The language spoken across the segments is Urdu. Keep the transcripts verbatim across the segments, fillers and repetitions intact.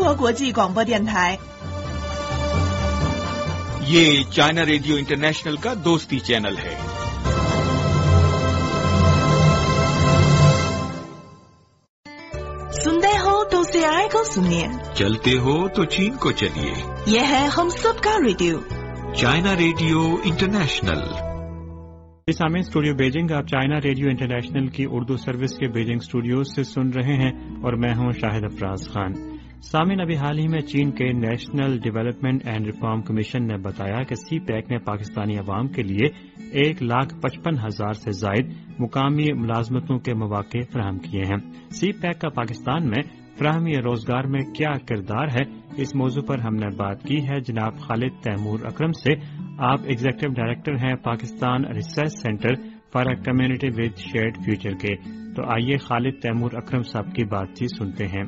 国国际广播电台。 ये चाइना रेडियो इंटरनेशनल का दोस्ती चैनल है। सुनते हो तो सियाए को सुनिए, चलते हो तो चीन को चलिए। ये है हम सब का रेडियो चाइना रेडियो इंटरनेशनल। सामने स्टूडियो बीजिंग, आप चाइना रेडियो इंटरनेशनल की उर्दू सर्विस के बीजिंग स्टूडियो से सुन रहे हैं और मैं हूं शाहिद अफराज खान। सामिन, अभी हाल ही में चीन के national development and reform commission ने बताया कि सी पैक ने पाकिस्तानी अवाम के लिए एक लाख पचपन हजार से जायद मुकामी मुलाजमतों के मौके फराहम किए हैं। सी पैक का पाकिस्तान में फराहमी रोजगार में क्या किरदार है, इस मौजू पर हमने बात की है जनाब खालिद तैमूर अकरम से। आप एग्जीक्यूटिव डायरेक्टर हैं Pakistan research centre for a community with shared future के। तो आइए खालिद तैमूर अकरम साहब की बातचीत सुनते हैं।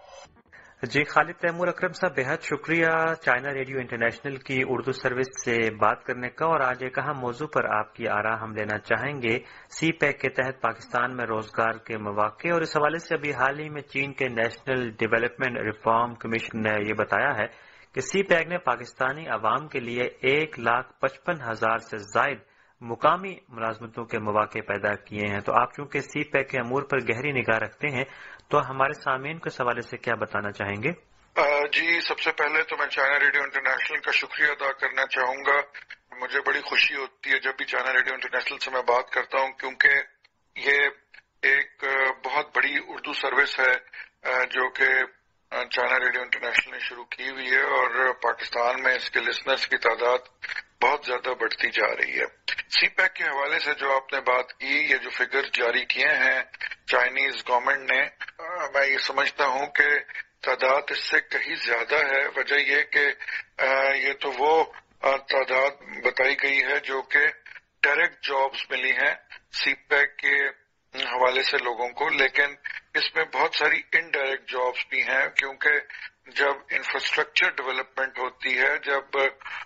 जी खालिद तैमूर अकरम साहब, बेहद शुक्रिया चाइना रेडियो इंटरनेशनल की उर्दू सर्विस से बात करने का। और आज एक अहम मौजू पर आपकी आरा हम लेना चाहेंगे, सी पैक के तहत पाकिस्तान में रोजगार के मौके। और इस हवाले से अभी हाल ही में चीन के नेशनल डेवलपमेंट रिफॉर्म कमीशन ने ये बताया है कि सी पैक ने पाकिस्तानी अवाम के लिए एक लाख पचपन हजार से जायद मुकामी मुलाजमतों के मौके पैदा किए हैं। तो आप चूंकि सी पैक के अमूर पर गहरी निगाह रखते हैं, तो हमारे सामीन को इस हवाले से क्या बताना चाहेंगे? जी, सबसे पहले तो मैं चाइना रेडियो इंटरनेशनल का शुक्रिया अदा करना चाहूंगा। मुझे बड़ी खुशी होती है जब भी चाइना रेडियो इंटरनेशनल से मैं बात करता हूं, क्योंकि ये एक बहुत बड़ी उर्दू सर्विस है जो कि चाइना रेडियो इंटरनेशनल ने शुरू की हुई है और पाकिस्तान में इसके लिसनर्स की तादाद बहुत ज्यादा बढ़ती जा रही है। सी पैक के हवाले से जो आपने बात की, ये जो फिगर जारी किए हैं चाइनीज गवर्नमेंट ने, मैं ये समझता हूं कि तादाद इससे कहीं ज्यादा है। वजह यह कि ये तो वो तादाद बताई गई है जो कि डायरेक्ट जॉब्स मिली हैं सी पैक के हवाले से लोगों को, लेकिन इसमें बहुत सारी इनडायरेक्ट जॉब्स भी हैं, क्योंकि जब इंफ्रास्ट्रक्चर डेवलपमेंट होती है, जब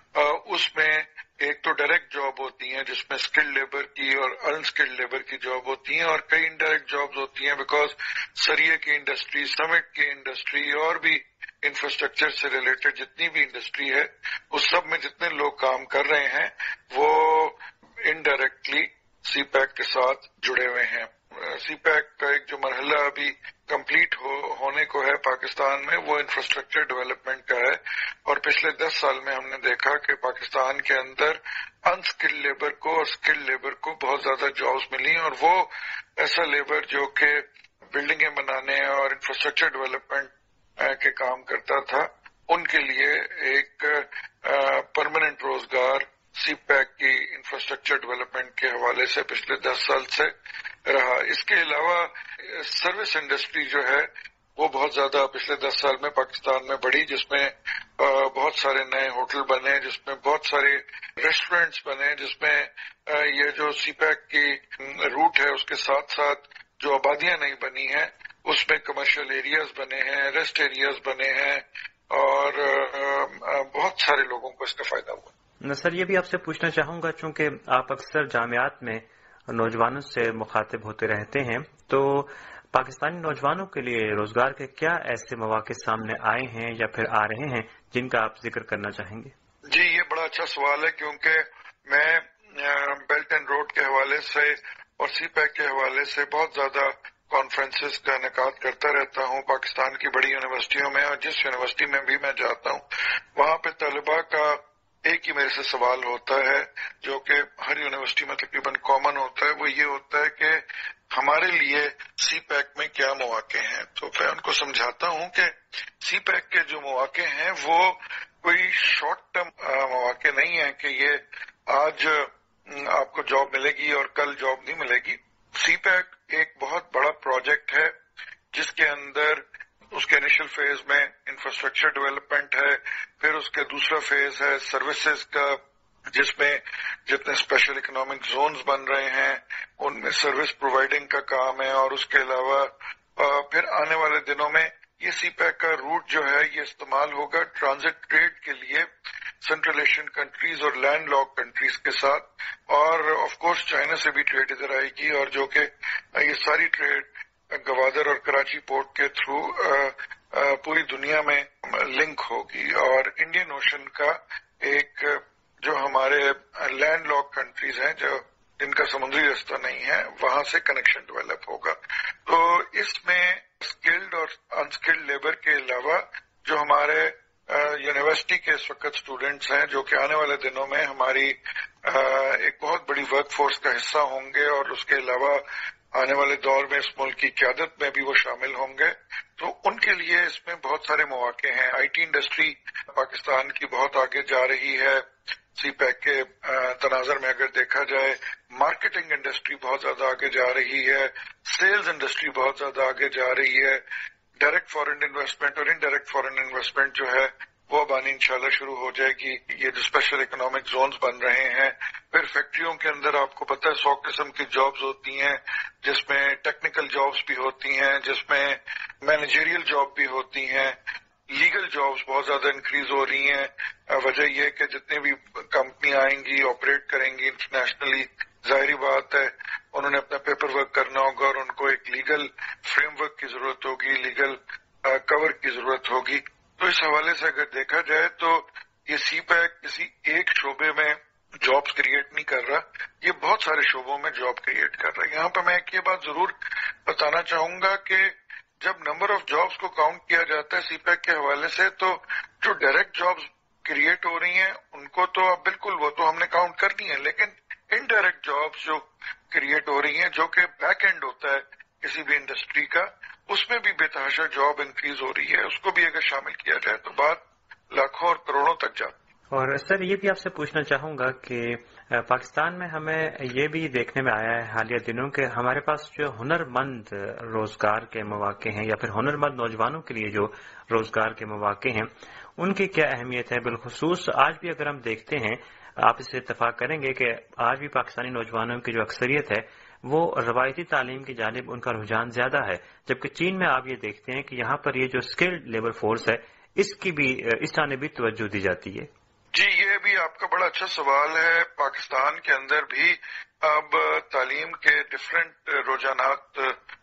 उसमें एक तो डायरेक्ट जॉब होती हैं जिसमें स्किल्ड लेबर की और अनस्किल्ड लेबर की जॉब होती हैं, और कई इनडायरेक्ट जॉब्स होती हैं बिकॉज सरिये की इंडस्ट्री, सीमेंट की इंडस्ट्री और भी इंफ्रास्ट्रक्चर से रिलेटेड जितनी भी इंडस्ट्री है उस सब में जितने लोग काम कर रहे हैं वो इनडायरेक्टली सी पैक के साथ जुड़े हुए हैं। सी पैक का एक जो मरहला अभी कंप्लीट हो, होने को है पाकिस्तान में, वो इंफ्रास्ट्रक्चर डेवलपमेंट का है। और पिछले दस साल में हमने देखा कि पाकिस्तान के अंदर अनस्किल्ड लेबर को और स्किल्ड लेबर को बहुत ज्यादा जॉब्स मिली, और वो ऐसा लेबर जो कि बिल्डिंगें बनाने और इंफ्रास्ट्रक्चर डेवलपमेंट के काम करता था, उनके लिए एक परमानेंट रोजगार सी पैक की इंफ्रास्ट्रक्चर डेवलपमेंट के हवाले से पिछले दस साल से रहा। इसके अलावा सर्विस इंडस्ट्री जो है वो बहुत ज्यादा पिछले दस साल में पाकिस्तान में बढ़ी, जिसमें बहुत सारे नए होटल बने, जिसमें बहुत सारे रेस्टोरेंट्स बने, जिसमें ये जो सी पैक की रूट है उसके साथ साथ जो आबादियां नहीं बनी हैं उसमें कमर्शियल एरियाज बने हैं, रेस्ट एरियाज बने हैं, और बहुत सारे लोगों को इसका फायदा हुआ। सर, ये भी आपसे पूछना चाहूंगा, चूंकि आप अक्सर जामियात में नौजवानों से मुखातिब होते रहते हैं, तो पाकिस्तानी नौजवानों के लिए रोजगार के क्या ऐसे मौके सामने आए हैं या फिर आ रहे हैं जिनका आप जिक्र करना चाहेंगे? जी, ये बड़ा अच्छा सवाल है, क्योंकि मैं बेल्ट एंड रोड के हवाले से और सी पैक के हवाले से बहुत ज्यादा कॉन्फ्रेंसेस का इनेकाद करता रहता हूँ पाकिस्तान की बड़ी यूनिवर्सिटियों में, और जिस यूनिवर्सिटी में भी मैं जाता हूँ वहां पे तलबा का एक ही मेरे से सवाल होता है जो कि हर यूनिवर्सिटी में तकरीबन कॉमन होता है। वो ये होता है कि हमारे लिए सी पैक में क्या मौके हैं। तो मैं उनको समझाता हूँ कि सी पैक के जो मौके हैं वो कोई शॉर्ट टर्म मौके नहीं है कि ये आज आपको जॉब मिलेगी और कल जॉब नहीं मिलेगी। सी पैक एक बहुत बड़ा प्रोजेक्ट है जिसके अंदर उसके इनिशियल फेज में इंफ्रास्ट्रक्चर डेवलपमेंट है, फिर उसका दूसरा फेज है सर्विसेज का, जिसमें जितने स्पेशल इकोनॉमिक जोन्स बन रहे हैं उनमें सर्विस प्रोवाइडिंग का काम है, और उसके अलावा फिर आने वाले दिनों में ये सी पैक का रूट जो है ये इस्तेमाल होगा ट्रांजिट ट्रेड के लिए सेंट्रल एशियन कंट्रीज और लैंड लॉक कंट्रीज के साथ, और ऑफ कोर्स चाइना से भी ट्रेड इधर आएगी, और जो कि ये सारी ट्रेड गवादर और कराची पोर्ट के थ्रू پوری دنیا میں لنک ہوگی، اور انڈین اوشن کا ایک جو ہمارے لینڈ لاک کنٹریز ہیں جو جن کا سمندری رستہ نہیں ہے وہاں سے کنیکشن ڈیولپ ہوگا. تو اس میں اسکلڈ اور انسکلڈ لیبر کے علاوہ جو ہمارے یونیورسٹی کے اس وقت اسٹوڈینٹس ہیں جو کہ آنے والے دنوں میں ہماری ایک بہت بڑی ورک فورس کا حصہ ہوں گے، اور اس کے علاوہ آنے والے دور میں اس ملک کی قیادت میں بھی وہ شامل ہوں گے، تو ان کے لیے اس میں بہت سارے مواقع ہیں. آئی ٹی انڈسٹری پاکستان کی بہت آگے جا رہی ہے سی پیک کے تناظر میں اگر دیکھا جائے. مارکیٹنگ انڈسٹری بہت زیادہ آگے جا رہی ہے، سیلز انڈسٹری بہت زیادہ آگے جا رہی ہے، ڈائریکٹ فارن انویسٹمنٹ اور انڈائریکٹ فارن انویسٹمنٹ جو ہے وہ اب آنی انشاءاللہ شروع ہو جائے گی. یہ جو اسپیشل اکنامک زونز بن رہے ہیں، پھر فیکٹریوں کے اندر آپ کو پتہ ہے سو قسم کی جابز ہوتی ہیں، جس میں ٹیکنیکل جابز بھی ہوتی ہیں، جس میں مینیجریل جاب بھی ہوتی ہیں، لیگل جابز بہت زیادہ انکریز ہو رہی ہیں. وجہ یہ کہ جتنے بھی کمپنی آئیں گی آپریٹ کریں گی انٹرنیشنلی، ظاہری بات ہے انہوں نے اپنا پیپر ورک کرنا ہوگا اور ان کو ایک لیگل فریم ورک کی ضرورت ہوگی، لیگل کور کی ضرورت ہوگی. تو اس حوالے سے اگر دیکھا جائے تو یہ سی پیک کسی ایک شعبے میں جابز کریٹ نہیں کر رہا، یہ بہت سارے شعبوں میں جاب کریٹ کر رہا ہے. یہاں پہ میں ایک یہ بات ضرور بتانا چاہوں گا کہ جب نمبر آف جابز کو کاؤنٹ کیا جاتا ہے سی پیک کے حوالے سے، تو جو ڈائریکٹ جابز کریٹ ہو رہی ہیں ان کو تو اب بالکل وہ تو ہم نے کاؤنٹ کرنی ہے، لیکن انڈائریکٹ جابز جو کریٹ ہو رہی ہیں جو کہ بیک اینڈ ہوتا ہے کسی بھی انڈسٹری کا، اس میں بھی بے تحاشا جاب انکریز ہو رہی ہے. اس کو بھی اگر شامل کیا جائے تو بات لاکھوں اور کروڑوں تک جاتی. اور سر یہ بھی آپ سے پوچھنا چاہوں گا کہ پاکستان میں ہمیں یہ بھی دیکھنے میں آیا ہے حالیہ دنوں کہ ہمارے پاس جو ہنر مند روزگار کے مواقع ہیں یا پھر ہنر مند نوجوانوں کے لیے جو روزگار کے مواقع ہیں ان کی کیا اہمیت ہے. بالخصوص آج بھی اگر ہم دیکھتے ہیں، آپ اس سے اتفاق کریں گے کہ آج بھی پاکستانی نوجوانوں کی جو اکثریت ہے وہ روایتی تعلیم کی جانب ان کا رجحان زیادہ ہے، جبکہ چین میں آپ یہ دیکھتے ہیں کہ یہاں پر یہ جو اسکلڈ لیبر فورس ہے اس کی بھی اس جانب بھی توجہ دی جاتی ہے. جی یہ بھی آپ کا بڑا اچھا سوال ہے. پاکستان کے اندر بھی اب تعلیم کے ڈفرینٹ رجحانات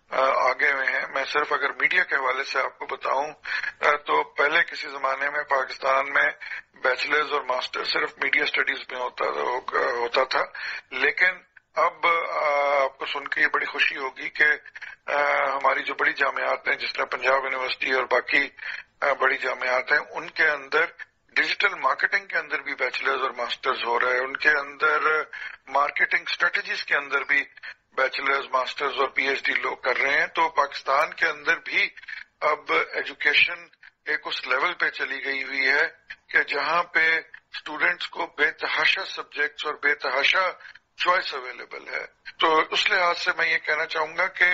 آگے ہوئے ہیں. میں صرف اگر میڈیا کے حوالے سے آپ کو بتاؤں تو پہلے کسی زمانے میں پاکستان میں بیچلرز اور ماسٹر صرف میڈیا اسٹڈیز میں ہوتا ہوتا تھا، لیکن اب آپ کو سن کے یہ بڑی خوشی ہوگی کہ ہماری جو بڑی جامعات ہیں جس طرح پنجاب یونیورسٹی اور باقی بڑی جامعات ہیں ان کے اندر ڈیجیٹل مارکیٹنگ کے اندر بھی بیچلرز اور ماسٹرز ہو رہے ہیں، ان کے اندر مارکیٹنگ اسٹریٹجیز کے اندر بھی بیچلرز ماسٹرز اور پی ایچ ڈی لوگ کر رہے ہیں. تو پاکستان کے اندر بھی اب ایجوکیشن ایک اس لیول پہ چلی گئی ہوئی ہے کہ جہاں پہ اسٹوڈینٹس کو بے تحاشا سبجیکٹس اور بے تحاشا چوائس اویلیبل ہے. تو اس لحاظ سے میں یہ کہنا چاہوں گا کہ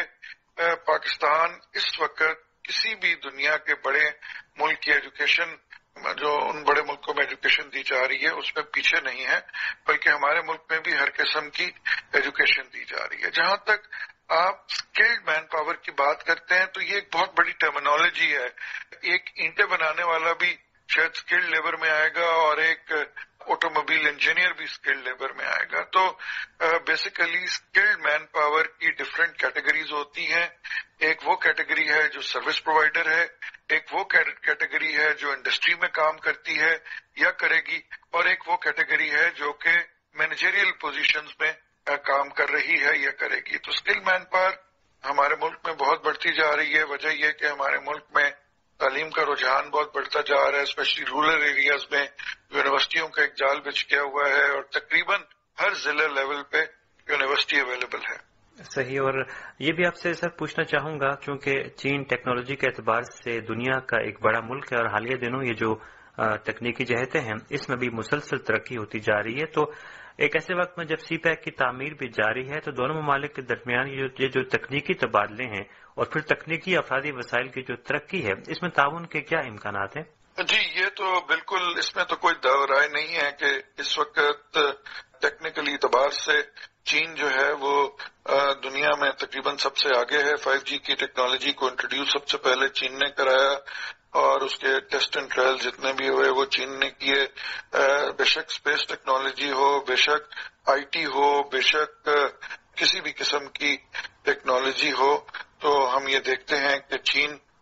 پاکستان اس وقت کسی بھی دنیا کے بڑے ملک کی ایجوکیشن جو ان بڑے ملکوں میں ایجوکیشن دی جا رہی ہے اس میں پیچھے نہیں ہے، بلکہ ہمارے ملک میں بھی ہر قسم کی ایجوکیشن دی جا رہی ہے. جہاں تک آپ اسکلڈ مین پاور کی بات کرتے ہیں تو یہ ایک بہت بڑی ٹرمینالوجی ہے. ایک اینٹیں بنانے والا بھی شاید اسکلڈ لیبر میں آئے گا اور ایک آٹو موبائل انجینئر بھی اسکلڈ لیبر میں آئے گا. تو بیسیکلی اسکلڈ مین پاور کی ڈفرینٹ کیٹیگریز ہوتی ہیں. ایک وہ کیٹیگری ہے جو سروس پرووائڈر ہے، ایک وہ کیٹیگری ہے جو انڈسٹری میں کام کرتی ہے یا کرے گی، اور ایک وہ کیٹیگری ہے جو کہ مینیجریل پوزیشنز میں کام کر رہی ہے یا کرے گی. تو اسکل مین پاور ہمارے ملک میں بہت بڑھتی جا رہی ہے. وجہ یہ کہ ہمارے ملک میں تعلیم کا رجحان بہت بڑھتا جا رہا ہے، اسپیشلی رورل ایریاز میں یونیورسٹیوں کا ایک جال بچھ گیا ہوا ہے اور تقریباً ہر ضلع لیول پہ یونیورسٹی اویلیبل ہے. صحیح. اور یہ بھی آپ سے سر پوچھنا چاہوں گا کیونکہ چین ٹیکنالوجی کے اعتبار سے دنیا کا ایک بڑا ملک ہے اور حالیہ دنوں یہ جو تکنیکی جہتیں ہیں اس میں بھی مسلسل ترقی ہوتی جا رہی ہے. تو ایک ایسے وقت میں جب سی پیک کی تعمیر بھی جاری ہے تو دونوں ممالک کے درمیان یہ جو تکنیکی تبادلے ہیں اور پھر تکنیکی افرادی وسائل کی جو ترقی ہے اس میں تعاون کے کیا امکانات ہیں؟ جی یہ تو بالکل اس میں تو کوئی دو رائے نہیں ہے کہ اس وقت ٹیکنیکل اعتبار سے چین جو ہے وہ دنیا میں تقریباً سب سے آگے ہے. فائیو جی کی ٹیکنالوجی کو انٹروڈیوس سب سے پہلے چین نے کرایا اور اس کے ٹیسٹ اینڈ ٹرائل جتنے بھی ہوئے وہ چین نے کیے. بے شک اسپیس ٹیکنالوجی ہو، بے شک آئی ٹی ہو، بے شک کسی بھی قسم کی ٹیکنالوجی ہو، تو ہم یہ دیکھتے ہیں کہ چین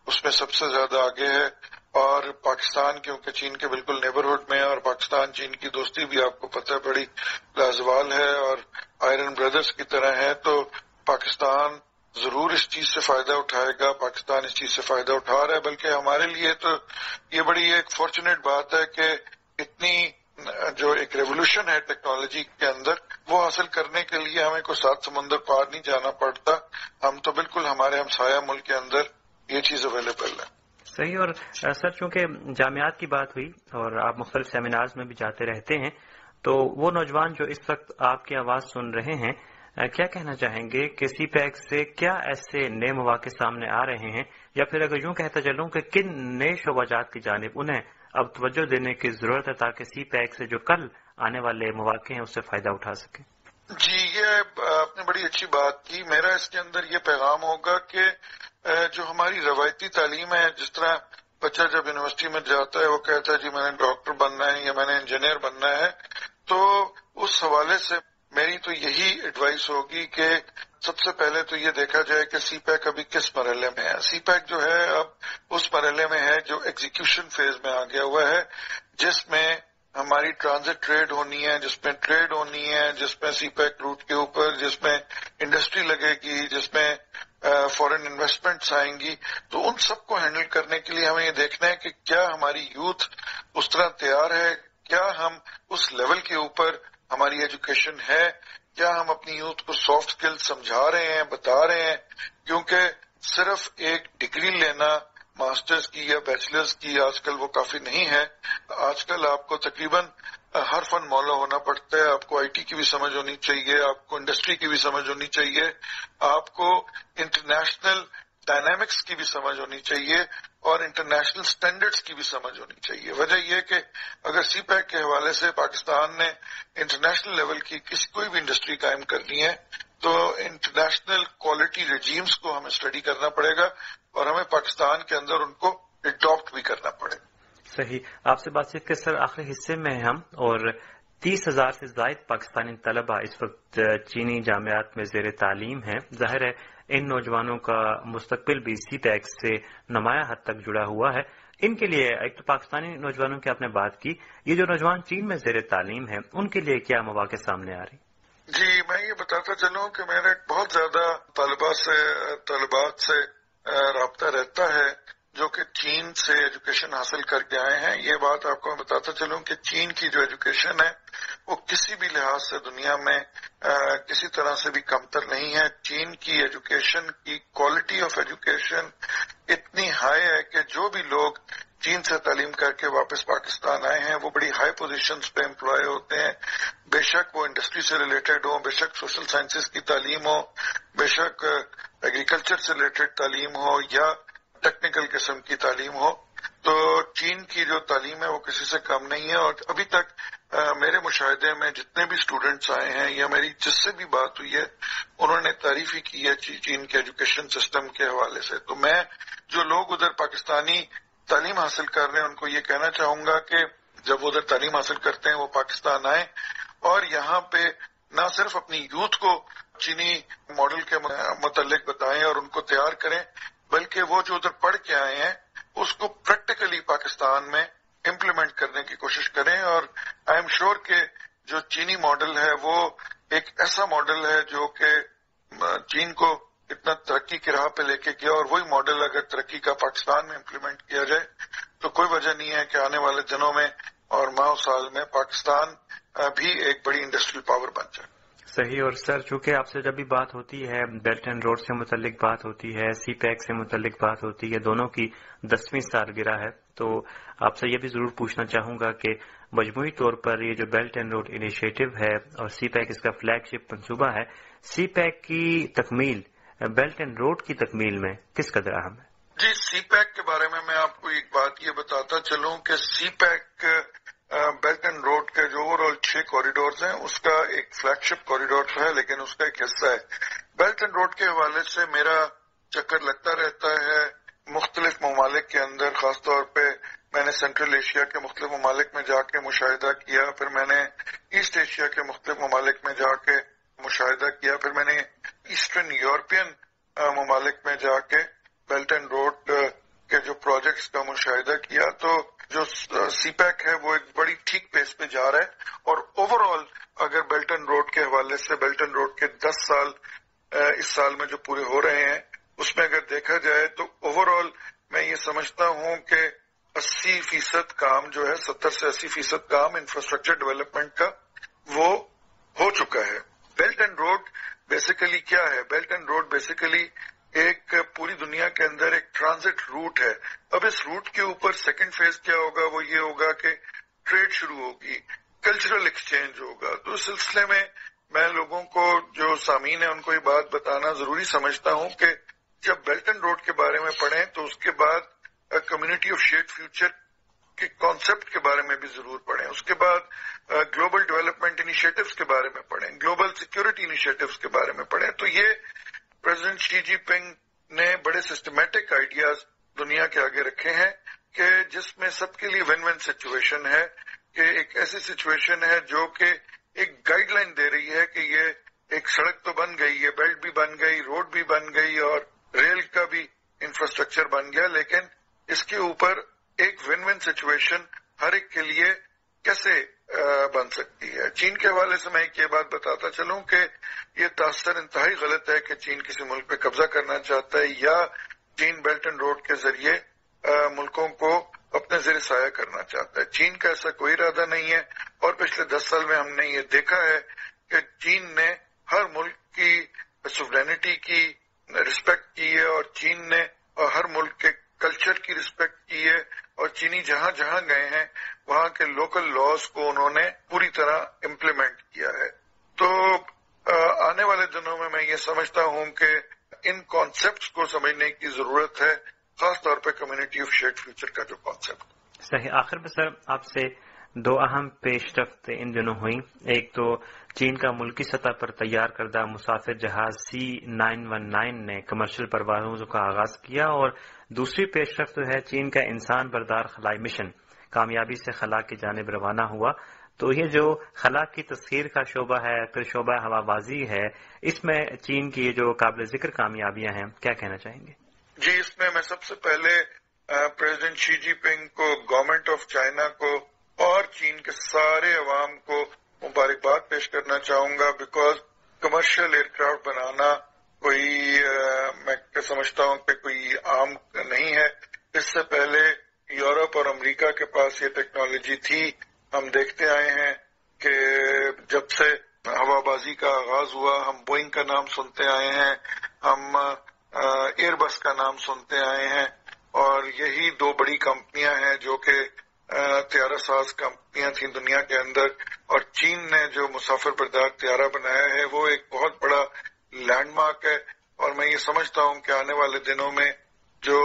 اس میں سب سے زیادہ آگے ہے، اور پاکستان کیونکہ چین کے بالکل نیبرہڈ میں ہے، اور پاکستان چین کی دوستی بھی آپ کو پتہ ہے بڑی لازوال ہے اور آئرن بردرز کی طرح ہے، تو پاکستان ضرور اس چیز سے فائدہ اٹھائے گا، پاکستان اس چیز سے فائدہ اٹھا رہا ہے، بلکہ ہمارے لیے تو یہ بڑی ایک فارچونیٹ بات ہے کہ اتنی جو ایک ریولوشن ہے ٹیکنالوجی کے اندر، وہ حاصل کرنے کے لیے ہمیں کوئی سات سمندر پار نہیں جانا پڑتا، ہم تو بالکل ہمارے ہمسایہ ملک کے اندر یہ چیز اویلیبل ہے۔ صحیح۔ اور سر چونکہ جامعات کی بات ہوئی اور آپ مختلف سیمینارز میں بھی جاتے رہتے ہیں، تو وہ نوجوان جو اس وقت آپ کی آواز سن رہے ہیں کیا کہنا چاہیں گے کہ سی پیک سے کیا ایسے نئے مواقع سامنے آ رہے ہیں، یا پھر اگر یوں کہتا چلوں کہ کن نئے شعبہ جات کی جانب انہیں اب توجہ دینے کی ضرورت ہے تاکہ سی پیک سے جو کل آنے والے مواقع ہیں اس سے فائدہ اٹھا سکیں؟ جی، یہ آپ نے بڑی اچھی بات کی۔ میرا اس کے اندر یہ پیغام ہوگا کہ جو ہماری روایتی تعلیم ہے، جس طرح بچہ جب یونیورسٹی میں جاتا ہے وہ کہتا ہے جی میں نے ڈاکٹر بننا ہے یا میں نے انجینئر بننا ہے، تو اس حوالے سے میری تو یہی ایڈوائس ہوگی کہ سب سے پہلے تو یہ دیکھا جائے کہ سی پیک ابھی کس مرحلے میں ہے۔ سی پیک جو ہے اب اس مرحلے میں ہے جو ایگزیکیوشن فیز میں آ گیا ہوا ہے، جس میں ہماری ٹرانزٹ ٹریڈ ہونی ہے، جس میں ٹریڈ ہونی ہے، جس میں سی پیک روٹ کے اوپر جس میں انڈسٹری لگے گی، جس میں فورن انویسٹمنٹس آئیں گی، تو ان سب کو ہینڈل کرنے کے لیے ہمیں یہ دیکھنا ہے کہ کیا ہماری یوتھ اس طرح تیار ہے، کیا ہم اس لیول کے اوپر ہماری ایجوکیشن ہے، کیا ہم اپنی یوتھ کو سافٹ اسکل سمجھا رہے ہیں، بتا رہے ہیں، کیونکہ صرف ایک ڈگری لینا ماسٹرز کی یا بیچلرز کی آج کل وہ کافی نہیں ہے۔ آج کل آپ کو تقریباً ہر فن مولا ہونا پڑتا ہے، آپ کو آئی ٹی کی بھی سمجھ ہونی چاہیے، آپ کو انڈسٹری کی بھی سمجھ ہونی چاہیے، آپ کو انٹرنیشنل ڈائنامکس کی بھی سمجھ ہونی چاہیے اور انٹرنیشنل سٹینڈرڈز کی بھی سمجھ ہونی چاہیے۔ وجہ یہ کہ اگر سی پیک کے حوالے سے پاکستان نے انٹرنیشنل لیول کی کسی کوئی بھی انڈسٹری قائم کرنی ہے تو انٹرنیشنل کوالٹی رجیمز کو ہمیں اسٹڈی کرنا پڑے گا اور ہمیں پاکستان کے اندر ان کو اڈاپٹ بھی کرنا پڑے گا۔ صحیح۔ آپ سے بات چیت کے سر آخری حصے میں ہم اور تیس ہزار سے زائد پاکستانی طلبہ اس وقت چینی جامعات میں زیر تعلیم ہیں۔ ظاہر ہے ان نوجوانوں کا مستقبل بھی سی پیک سے نمایاں حد تک جڑا ہوا ہے۔ ان کے لیے ایک تو پاکستانی نوجوانوں کی آپ نے بات کی، یہ جو نوجوان چین میں زیر تعلیم ہیں ان کے لیے کیا مواقع سامنے آ رہی؟ جی، میں یہ بتاتا چلوں کہ میرے بہت زیادہ طالبہ سے طالبات سے رابطہ رہتا ہے جو کہ چین سے ایجوکیشن حاصل کر کے آئے ہیں۔ یہ بات آپ کو میں بتاتا چلوں کہ چین کی جو ایجوکیشن ہے وہ کسی بھی لحاظ سے دنیا میں کسی طرح سے بھی کمتر نہیں ہے۔ چین کی ایجوکیشن کی کوالٹی آف ایجوکیشن اتنی ہائی ہے کہ جو بھی لوگ چین سے تعلیم کر کے واپس پاکستان آئے ہیں وہ بڑی ہائی پوزیشنز پہ امپلائے ہوتے ہیں، بے شک وہ انڈسٹری سے ریلیٹڈ ہوں، بے شک سوشل سائنسز کی تعلیم ہو، بے شک ایگریکلچر سے ریلیٹڈ تعلیم ہو یا ٹیکنیکل قسم کی تعلیم ہو۔ تو چین کی جو تعلیم ہے وہ کسی سے کم نہیں ہے، اور ابھی تک میرے مشاہدے میں جتنے بھی اسٹوڈنٹس آئے ہیں یا میری جس سے بھی بات ہوئی ہے انہوں نے تعریف ہی کی ہے چین کے ایجوکیشن سسٹم کے حوالے سے۔ تو میں جو لوگ ادھر پاکستانی تعلیم حاصل کر رہے ہیں ان کو یہ کہنا چاہوں گا کہ جب وہ ادھر تعلیم حاصل کرتے ہیں وہ پاکستان آئیں اور یہاں پہ نہ صرف اپنی یوتھ کو چینی ماڈل کے متعلق بتائیں اور ان کو تیار کریں، بلکہ وہ جو ادھر پڑھ کے آئے ہیں اس کو پریکٹیکلی پاکستان میں امپلیمنٹ کرنے کی کوشش کریں۔ اور آئی ایم شیور کہ جو چینی ماڈل ہے وہ ایک ایسا ماڈل ہے جو کہ چین کو اتنا ترقی کی راہ پہ لے کے گیا، اور وہی ماڈل اگر ترقی کا پاکستان میں امپلیمنٹ کیا جائے تو کوئی وجہ نہیں ہے کہ آنے والے دنوں میں اور ماہ و سال میں پاکستان بھی ایک بڑی انڈسٹریل پاور بن جائے۔ صحیح۔ اور سر چونکہ آپ سے جب بھی بات ہوتی ہے بیلٹ اینڈ روڈ سے متعلق بات ہوتی ہے، سی پیک سے متعلق بات ہوتی ہے، دونوں کی دسویں سالگرہ ہے، تو آپ سے یہ بھی ضرور پوچھنا چاہوں گا کہ مجموعی طور پر یہ جو بیلٹ اینڈ روڈ انیشیٹو ہے اور سی پیک اس کا فلیگ شپ منصوبہ ہے، سی پیک کی تکمیل بیلٹ اینڈ روڈ کی تکمیل میں کس قدر اہم ہے؟ جی، سی پیک کے بارے میں میں آپ کو ایک بات یہ بتاتا چلوں کہ CPEC belt and road کے جو اوور آل چھ کوریڈورز ہیں اس کا ایک فلیگ شپ کوریڈور ہے، لیکن اس کا ایک حصہ ہے۔ بیلٹ اینڈ روڈ کے حوالے سے میرا چکر لگتا رہتا ہے مختلف ممالک کے اندر، خاص طور پہ میں نے سینٹرل ایشیا کے مختلف ممالک میں جا کے مشاہدہ کیا، پھر میں نے ایسٹ ایشیا کے مختلف ممالک میں جا کے مشاہدہ کیا، پھر میں نے ایسٹرن یورپین ممالک میں جا کے بیلٹ اینڈ روڈ جو پروجیکٹس کا مشاہدہ کیا تو جو سی پیک ہے وہ ایک بڑی ٹھیک پیس پہ جا رہا ہے، اور اوور آل اگر بیلٹ اینڈ روڈ کے حوالے سے بیلٹ اینڈ روڈ کے دس سال اس سال میں جو پورے ہو رہے ہیں اس میں اگر دیکھا جائے تو اوور آل میں یہ سمجھتا ہوں کہ اسی فیصد کام جو ہے، ستر سے اسی فیصد کام انفراسٹرکچر ڈیولپمنٹ کا وہ ہو چکا ہے۔ بیلٹ اینڈ روڈ بیسیکلی کیا ہے؟ بیلٹ اینڈ روڈ بیسیکلی ایک پوری دنیا کے اندر ایک ٹرانزٹ روٹ ہے۔ اب اس روٹ کے اوپر سیکنڈ فیز کیا ہوگا؟ وہ یہ ہوگا کہ ٹریڈ شروع ہوگی، کلچرل ایکسچینج ہوگا۔ تو اس سلسلے میں میں لوگوں کو جو سامعین ہیں ان کو یہ بات بتانا ضروری سمجھتا ہوں کہ جب بیلٹ اینڈ روڈ کے بارے میں پڑھیں تو اس کے بعد کمیونٹی آف شیئرڈ فیوچر کے کانسیپٹ کے بارے میں بھی ضرور پڑھیں، اس کے بعد گلوبل ڈیولپمنٹ انیشیٹوز کے بارے میں پڑھیں، گلوبل سیکورٹی انیشیٹوز کے بارے میں پڑھیں۔ تو یہ پریزیڈنٹ شی جی پنگ نے بڑے سسٹمیٹک آئیڈیاز دنیا کے آگے رکھے ہیں کہ جس میں سب کے لیے ون ون سچویشن ہے، کہ ایک ایسی سچویشن ہے جو کہ ایک گائیڈ لائن دے رہی ہے کہ یہ ایک سڑک تو بن گئی ہے، بیلٹ بھی بن گئی، روڈ بھی بن گئی اور ریل کا بھی انفراسٹرکچر بن گیا، لیکن اس کے اوپر ایک ون ون سچویشن ہر ایک کے لیے کیسے بن سکتی ہے۔ چین کے حوالے سے میں ایک یہ بات بتاتا چلوں کہ یہ تاثر انتہائی غلط ہے کہ چین کسی ملک پہ قبضہ کرنا چاہتا ہے یا چین بیلٹ اینڈ روڈ کے ذریعے ملکوں کو اپنے زیر سایہ کرنا چاہتا ہے۔ چین کا ایسا کوئی ارادہ نہیں ہے، اور پچھلے دس سال میں ہم نے یہ دیکھا ہے کہ چین نے ہر ملک کی سوورینٹی کی رسپیکٹ کی ہے، اور چین نے ہر ملک کے کلچر کی رسپیکٹ کی ہے، اور چینی جہاں جہاں گئے ہیں وہاں کے لوکل لاز کو انہوں نے پوری طرح امپلیمنٹ کیا ہے۔ تو آنے والے دنوں میں میں یہ سمجھتا ہوں کہ ان کانسیپٹس کو سمجھنے کی ضرورت ہے، خاص طور پہ کمیونٹی آف شیئرڈ فیوچر کا جو کانسیپٹ۔ صحیح۔ آخر میں سر آپ سے دو اہم پیش رفت ان دنوں ہوئی، ایک تو چین کا ملکی سطح پر تیار کردہ مسافر جہاز سی نائن ون نائن نے کمرشل پروازوں کا آغاز کیا، اور دوسری پیش رفت ہے چین کا انسان بردار خلائی مشن کامیابی سے خلا کی جانب روانہ ہوا۔ تو یہ جو خلا کی تسخیر کا شعبہ ہے، پھر شعبہ ہوا بازی ہے، اس میں چین کی جو قابل ذکر کامیابیاں ہیں، کیا کہنا چاہیں گے؟ جی، اس میں میں سب سے پہلے پریزیڈنٹ شی جی پنگ کو، گورنمنٹ آف چائنا کو اور چین کے سارے عوام کو مبارکباد پیش کرنا چاہوں گا، بیکاز کمرشل ایئر کرافٹ بنانا کوئی میں سمجھتا ہوں کہ کوئی عام نہیں ہے۔ اس سے پہلے یورپ اور امریکہ کے پاس یہ ٹیکنالوجی تھی۔ ہم دیکھتے آئے ہیں کہ جب سے ہوا بازی کا آغاز ہوا ہم بوئنگ کا نام سنتے آئے ہیں، ہم ایئر بس کا نام سنتے آئے ہیں، اور یہی دو بڑی کمپنیاں ہیں جو کہ طیارہ ساز کمپنیاں تھیں دنیا کے اندر، اور چین نے جو مسافر بردار طیارہ بنایا ہے وہ ایک بہت بڑا لینڈ مارک ہے۔ اور میں یہ سمجھتا ہوں کہ آنے والے دنوں میں جو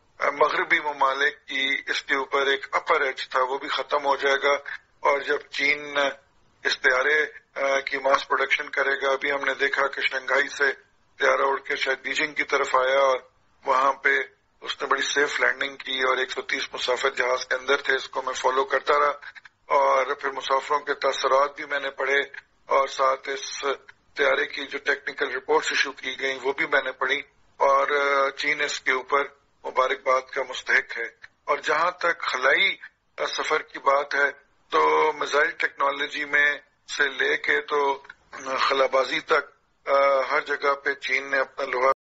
مغربی ممالک کی اس کے اوپر ایک اپر ایج تھا وہ بھی ختم ہو جائے گا، اور جب چین اس طیارے کی ماس پروڈکشن کرے گا، ابھی ہم نے دیکھا کہ شنگھائی سے طیارہ اڑ کے شاید بیجنگ کی طرف آیا اور وہاں پہ اس نے بڑی سیف لینڈنگ کی، اور ایک سو تیس مسافر جہاز کے اندر تھے۔ اس کو میں فالو کرتا رہا، اور پھر مسافروں کے تاثرات بھی میں نے پڑھے، اور ساتھ اس طیارے کی جو ٹیکنیکل رپورٹس ایشو کی گئیں وہ بھی میں نے پڑھی، اور چین اس کے اوپر مبارکباد کا مستحق ہے۔ اور جہاں تک خلائی سفر کی بات ہے تو میزائل ٹیکنالوجی میں سے لے کے تو خلابازی تک ہر جگہ پہ چین نے اپنا لوہا